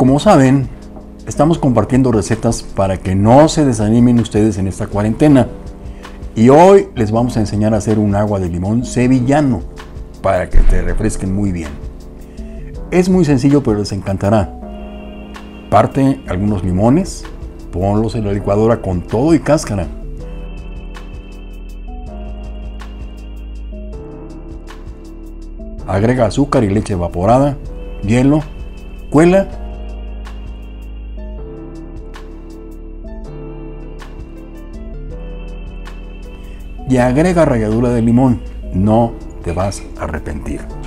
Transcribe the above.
Como saben, estamos compartiendo recetas para que no se desanimen ustedes en esta cuarentena. Y hoy les vamos a enseñar a hacer un agua de limón sevillano para que te refresquen muy bien. Es muy sencillo, pero les encantará. Parte algunos limones, ponlos en la licuadora con todo y cáscara. Agrega azúcar y leche evaporada, hielo, cuela y agrega ralladura de limón. No te vas a arrepentir.